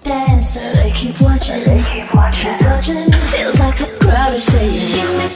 dance and I keep watching, keep watching. Feels like a crowd is saying, give me